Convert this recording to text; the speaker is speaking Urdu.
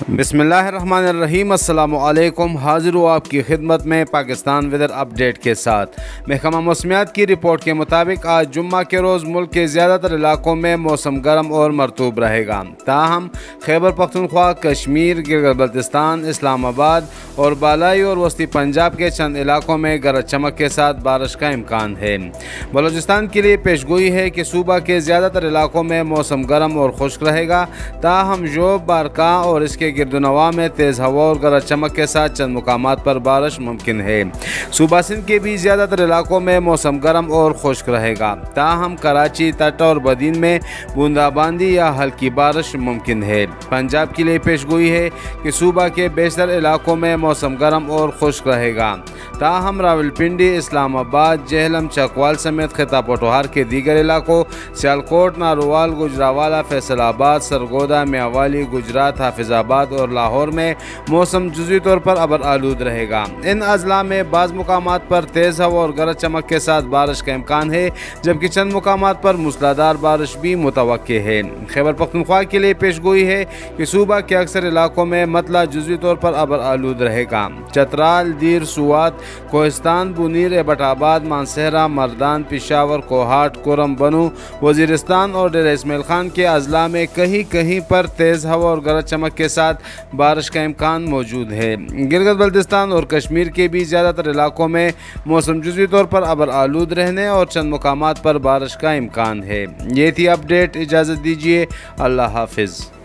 بسم اللہ الرحمن الرحیم۔ السلام علیکم۔ حاضر ہوں آپ کی خدمت میں پاکستان ویدر اپڈیٹ کے ساتھ۔ محکمہ موسمیات کی رپورٹ کے مطابق آج جمعہ کے روز ملک کے زیادہ تر علاقوں میں موسم گرم اور مرطوب رہے گا، تاہم خیبر پختونخوا، کشمیر، گلگت بلتستان، اسلام آباد اور بالائی اور وسطی پنجاب کے چند علاقوں میں گرج چمک کے ساتھ بارش کا امکان ہے۔ بلوچستان کے لیے پیشگوئی ہے کہ صوبہ کے زیادہ تر علاقوں میں موسم گرم اور خشک رہے گا، تاہم جوب، بارکاں اور اس کے گرد و نواح میں تیز ہوا اور گرج چمک کے ساتھ چند مقامات پر بارش ممکن ہے۔ صوبہ سندھ کے بھی زیادہ تر علاقوں میں موسم گرم اور خشک رہے گا، تاہم کراچی، تٹ اور بدین میں بوندا باندی یا ہلکی بارش ممکن ہے۔ پنجاب کے لیے پیشگوئی ہے کہ صوبہ کے بیشتر علاقوں میں موسم گرم اور خشک رہے گا، تاہم راولپنڈی، اسلام آباد، جہلم، چکوال سمیت خطہ پٹوہار کے دیگر علاقوں سیالکوٹ، نارووال، گجرانوالہ، فیصل آباد، سرگودا، میاوالی، گجرات، حافظ آباد اور لاہور میں موسم جزوی طور پر ابر آلود رہے گا۔ ان اضلاع میں بعض مقامات پر تیز ہوا اور گرج چمک کے ساتھ بارش کا امکان ہے، جبکہ چند مقامات پر موسلادھار بارش بھی متوقع ہے۔ خیبر پختونخوا کے لیے پیشگوئی ہے کہ صوبہ کے اکثر علاقوں میں مطلع جزوی طور پر ابر آلود رہے گا۔ چترال، دیر، سوات، کوہستان، بونیر، ایبٹ آباد، مانسہرہ، مردان، پشاور، کوہاٹ، کرم، بنو، وزیرستان اور ڈیرہ اسماعیل خان کے اضلاع میں کہیں کہیں پر تیز ہوا اور گرج چمک کے ساتھ بارش کا امکان موجود ہے۔ گلگت بلتستان اور کشمیر کے بھی زیادہ تر علاقوں میں موسم جزوی طور پر ابر آلود رہنے اور چند مقامات پر بارش کا امکان ہے۔ یہ تھی اپڈیٹ، اجازت دیجیے، اللہ حافظ۔